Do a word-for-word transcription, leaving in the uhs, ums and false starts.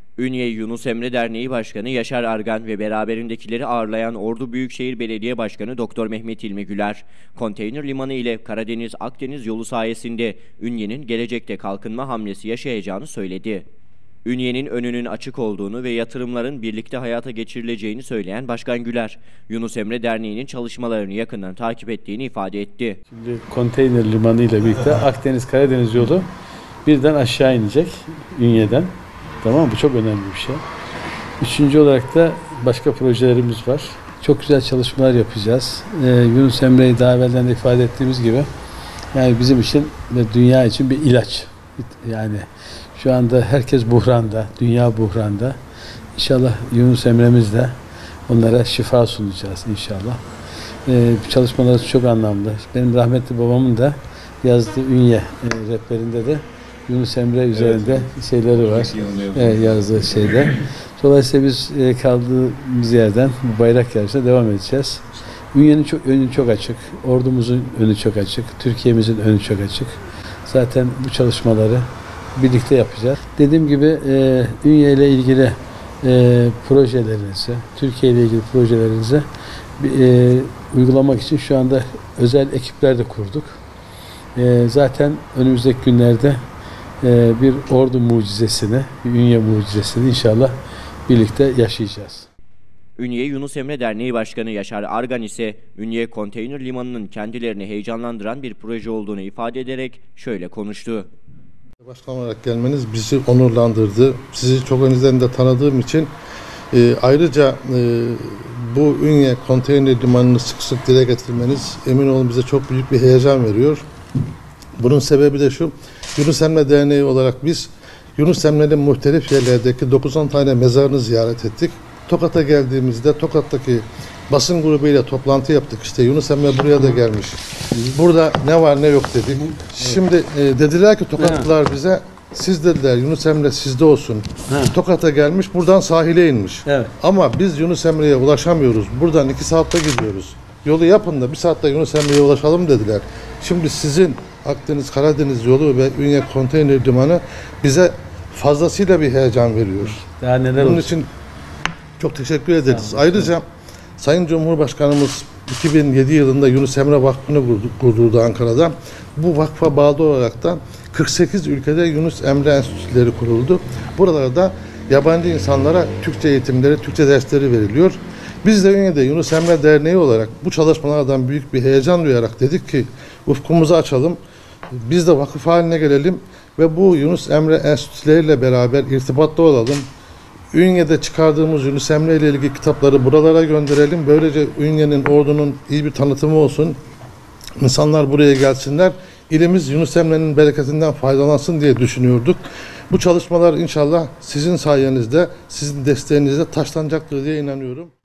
Ünye Yunus Emre Derneği Başkanı Yaşar Argan ve beraberindekileri ağırlayan Ordu Büyükşehir Belediye Başkanı Doktor Mehmet İlmi Güler, konteyner limanı ile Karadeniz-Akdeniz yolu sayesinde Ünye'nin gelecekte kalkınma hamlesi yaşayacağını söyledi. Ünye'nin önünün açık olduğunu ve yatırımların birlikte hayata geçirileceğini söyleyen Başkan Güler, Yunus Emre Derneği'nin çalışmalarını yakından takip ettiğini ifade etti. Şimdi konteyner limanı ile birlikte Akdeniz-Karadeniz yolu birden aşağı inecek Ünye'den. Tamam mı? Bu çok önemli bir şey. Üçüncü olarak da başka projelerimiz var. Çok güzel çalışmalar yapacağız. Ee, Yunus Emre'yi daha evvelden de ifade ettiğimiz gibi yani bizim için ve dünya için bir ilaç. Yani şu anda herkes buhranda, dünya buhranda. İnşallah Yunus Emre'miz de onlara şifa sunacağız inşallah. Ee, çalışmaları çok anlamlı. Benim rahmetli babamın da yazdığı Ünye e, rehberinde de Yunus Emre üzerinde evet, şeyleri var. E, yazdığı şeyler. Dolayısıyla biz e, kaldığımız yerden bu bayrak yarışına devam edeceğiz. Ünye'nin çok, önü çok açık. Ordumuzun önü çok açık. Türkiye'mizin önü çok açık. Zaten bu çalışmaları birlikte yapacağız. Dediğim gibi e, Ünye ile ilgili e, projelerinizi, Türkiye ile ilgili projelerinizi e, uygulamak için şu anda özel ekipler de kurduk. E, zaten önümüzdeki günlerde e, bir ordu mucizesini, bir Ünye mucizesini inşallah birlikte yaşayacağız. Ünye Yunus Emre Derneği Başkanı Yaşar Argan ise Ünye konteyner limanının kendilerini heyecanlandıran bir proje olduğunu ifade ederek şöyle konuştu. Başkan olarak gelmeniz bizi onurlandırdı. Sizi çok önceden de tanıdığım için e, ayrıca e, bu Ünye konteyner limanını sık sık dile getirmeniz emin olun bize çok büyük bir heyecan veriyor. Bunun sebebi de şu, Yunus Emre Derneği olarak biz Yunus Emre'nin muhtelif yerlerdeki dokuz on tane mezarını ziyaret ettik. Tokat'a geldiğimizde Tokat'taki basın grubuyla toplantı yaptık. İşte Yunus Emre buraya da gelmiş. Burada ne var ne yok dedik. Şimdi e, dediler ki Tokatlılar bize, siz dediler Yunus Emre sizde olsun. Tokat'a gelmiş, buradan sahile inmiş. Evet. Ama biz Yunus Emre'ye ulaşamıyoruz. Buradan iki saatte gidiyoruz. Yolu yapın da bir saatte Yunus Emre'ye ulaşalım dediler. Şimdi sizin Akdeniz-Karadeniz yolu ve Ünye konteyner limanı bize fazlasıyla bir heyecan veriyor. Daha neler Bunun olsun. için çok teşekkür ederiz. Tamam. Ayrıca Sayın Cumhurbaşkanımız iki bin yedi yılında Yunus Emre Vakfı'nı kurdurdu Ankara'da. Bu vakfa bağlı olarak da kırk sekiz ülkede Yunus Emre Enstitüleri kuruldu. Buralarda yabancı insanlara Türkçe eğitimleri, Türkçe dersleri veriliyor. Biz de Ünye'de Yunus Emre Derneği olarak bu çalışmalardan büyük bir heyecan duyarak dedik ki ufkumuzu açalım. Biz de vakıf haline gelelim ve bu Yunus Emre Enstitüleriyle beraber irtibatta olalım. Ünye'de çıkardığımız Yunus Emre ile ilgili kitapları buralara gönderelim. Böylece Ünye'nin, ordunun iyi bir tanıtımı olsun. İnsanlar buraya gelsinler. İlimiz Yunus Emre'nin bereketinden faydalansın diye düşünüyorduk. Bu çalışmalar inşallah sizin sayenizde, sizin desteğinizle taşlanacaktır diye inanıyorum.